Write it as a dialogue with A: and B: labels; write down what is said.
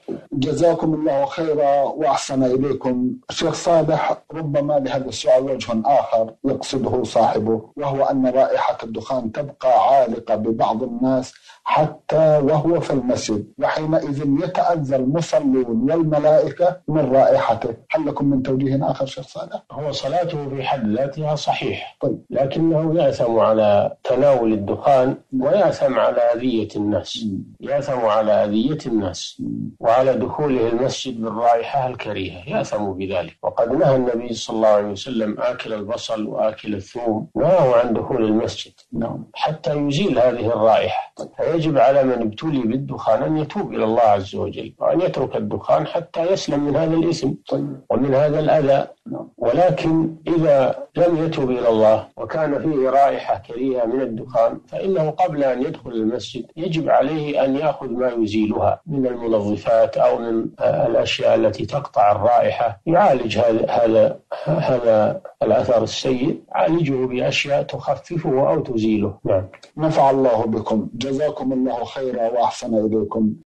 A: جزاكم الله خيرا وأحسن إليكم. شيخ صالح، ربما لهذا السؤال وجه آخر يقصده صاحبه، وهو أن رائحة الدخان تبقى عالقة ببعض الناس حتى وهو في المسجد، وحينئذ يتأذى المصلون والملائكة من رائحته. هل لكم من توجيه آخر شيخ صالح؟
B: هو صلاته في حد ذاتها صحيح،
A: طيب.
B: لكنه يأثم على تناول الدخان ويأثم على أذية الناس، يأثم على أذية الناس وعلى دخوله المسجد بالرائحة الكريهة، يأثم بذلك. وقد نهى النبي صلى الله عليه وسلم آكل البصل وآكل الثوم نهاه عن دخول المسجد حتى يزيل هذه الرائحة. فيجب على من ابتلي بالدخان أن يتوب إلى الله عز وجل وأن يترك الدخان حتى يسلم من هذا الإثم ومن هذا الأذى. ولكن إذا لم يتوب إلى الله وكان فيه رائحة كريهة من الدخان، فإنه قبل أن يدخل المسجد يجب عليه أن يأخذ ما يزيلها من المنظفات أو من الأشياء التي تقطع الرائحة، يعالج هذا الأثر السيء، يعالجه بأشياء تخففه أو تزيله.
A: نفع الله بكم، جزاكم الله خيرا وأحسن إليكم.